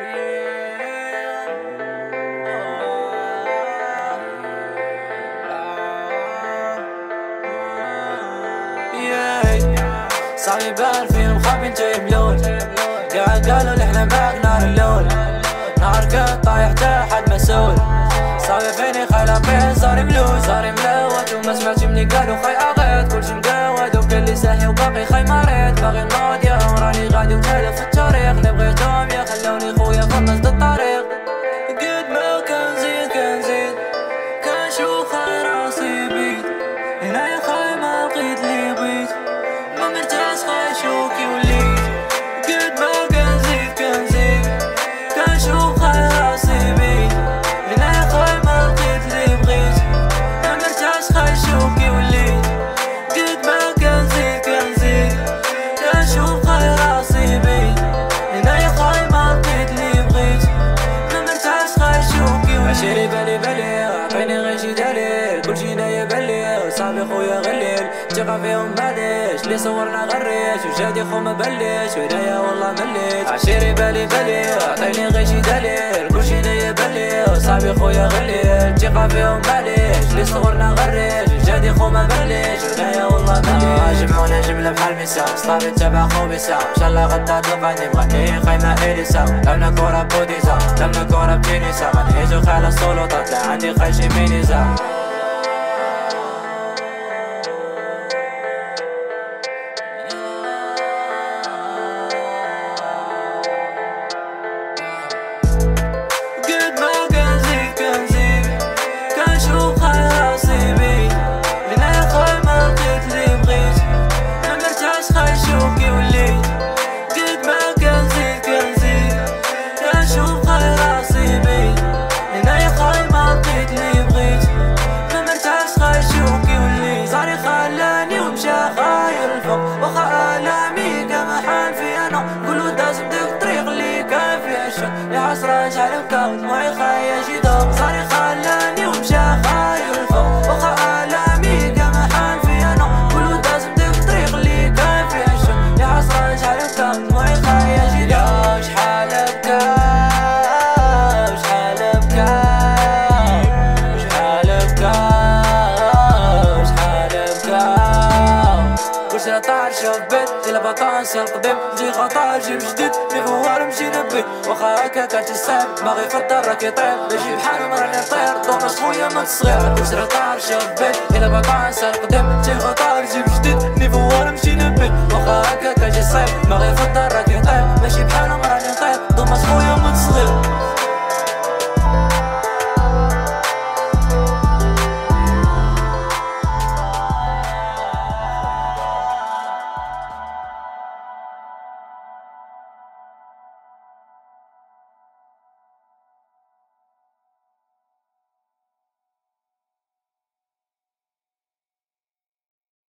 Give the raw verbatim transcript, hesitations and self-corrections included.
صعب يبان فيهم خاب انتي ملول، قاعد قالوا لحنا معك نار اللول، نار قد طايح تحت مسؤول، صعب فيني خايل بين صار ملول صار ملوت وما سمعتش مني قالوا خاي اغيت كلشي مقود وكل لي ساهي وباقي خاي مريض باغي نوض ياهم راني غادي وتالف في الطريق اللي بغيتهم يا خلوني خويا في النص الطريق قد ما كنزيد كنزيد كنشوف خاي راسي بيت هنا يا خاي ما لقيت لي بغيت ما مرتاح خاي شوكي وليت قد ما كنزيد كنزيد كنشوف خاي راسي بيت هنا يا خاي ما لقيت لي بغيت ما مرتاح خاي شوكي وليت قد ما كنزيد كنزيد كنشوف خاي راسي بيت هنا يا خاي ما لقيت لي بغيت ما مرتاح خاي شوكي وليت عشيري بالي بالي عطيني غير شي دليل كلشي نايا بالليل صاحبي خويا غليل ثقة فيهم معليش لي صورنا غريش وجادي خو ما بليش وهنايا والله مليت عشيري بالي بالي عطيني غير شي دليل كلشي نايا بالليل صاحبي خويا غليل ثقة فيهم معليش لي صورنا غريش وجادي خو ما بليش وهنايا والله مليش جمعونا جملة بحال ميساو صحابي تبع خو بيساو ان شاء الله غدا تلقاني مغني خايمة إليساو لعبنا كورة بوديزا لعبنا كورة بتينيسا غنعيشو خالة السلطات لا عندي خاي شي مينيزا وخا آلامي كما حال في أنا قولوا داز بدك الطريق اللي كان فيها الشوق يا حسرة شحال بكا ودموعي خايا شي دوق صاري خلاني ومشى خايل الفوق وخا آلامي كما حال في أنا قولوا داز بدك الطريق اللي كان فيها الشوق يا حسرة شحال بكا ودموعي خايا شي دوق شحال بكا شحال بكا شحال بكا شحال بكا كلشي طار شوف بيت إلا بطان سير قديم جي خطا جيب جديد لي فوار مشي نبي واخا هكا كانت الصعب ما غيفطر راك يطير باجي بحالهم راني نطير دوماش خويا من الصغير كلشي طار شوف بيت إلا بطان سير قديم جي خطا جيب جديد لي فوار مشي نبي واخا هكا كانت الصعب ما غيفطر راك يطير باجي بحالهم راني